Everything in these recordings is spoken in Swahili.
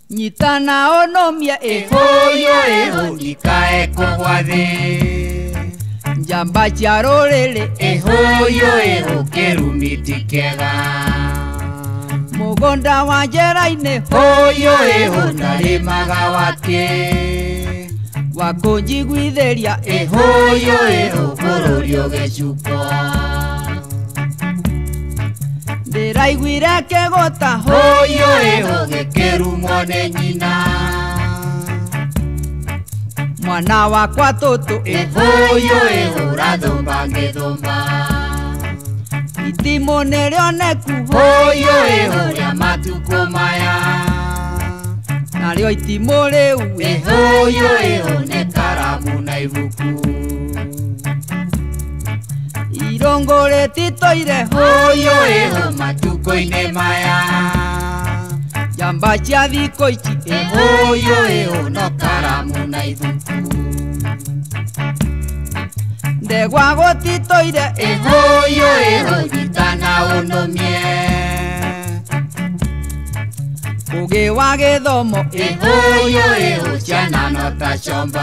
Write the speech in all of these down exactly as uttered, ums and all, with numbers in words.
Nyitana onomia ehoyo ehondikae kogwathe njamba cia rũrĩrĩ ehoyo ehokerumiti kega mũgũnda wa njĩra-inĩ hoyo ehondarĩmaga wake wa kũnjiguithĩria ehoyo ehobũrũri ũgĩcuko ndĩraiguire kĩgũta hoyo ehogĩkĩrumwo nĩ nyina mwana wakwa tũtũ ehoyo ehũrathũmba ngĩthũmba itimũ nĩrĩoneku hoyo ehũrĩa matukũ maya narĩo itimũ rĩu ehoyo ehone karamu na ibuku irũngũ rĩtitoire hoyo eho matukũ-inĩ maya njamba cia thikũ ici ehoyo ehono karamu na ibuku ndegwa gũtitoire ehoyo ehonyitana ũnomie ũgĩ wa gĩthomo ehoyo eho ciana no ta comba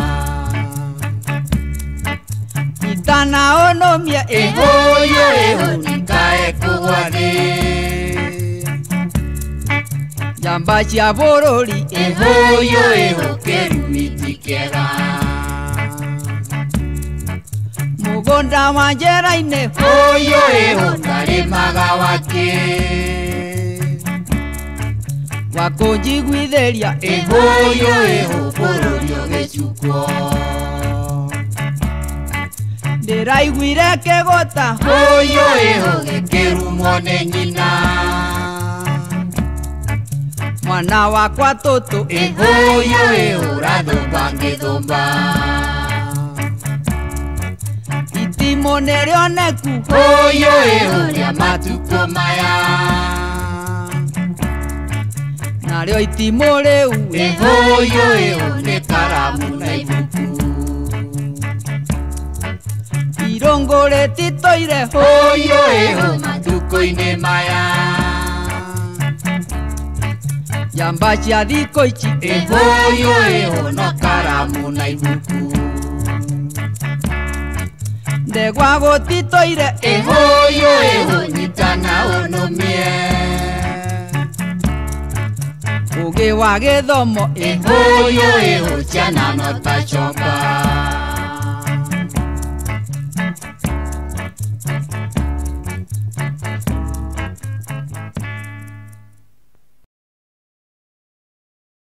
nyitana ũnomie ehoyo ehonikae kũgwathe njamba cia bũrũri ehoyo ehokĩrumiti kega mũgũnda wa njĩra-inĩ hoyo ehondarĩmaga wake wa kũnjiguithĩria ehoyo ehobũrũri ũgĩcukwo ndĩraiguire kĩgũta hoyo ehogĩkĩrumwo nĩ nyina mwana wakwa tũtũ ehoyo ehũrathũmba ngĩthũmba itimũ nĩrĩoneku hoyo ehũrĩa matukũ maya narĩo itimũ rĩu ehoyo ehone karamu na ibuku irũngũ rĩtitoire hoyo eho matukũ-inĩ maya njamba cia thikũ ici ehoyo ehono karamu na ibuku ndegwa gũtitoire ehoyo ehonyitana ũnũmie ũgĩ wa gĩthomo ehoyo eho ciana no ta comba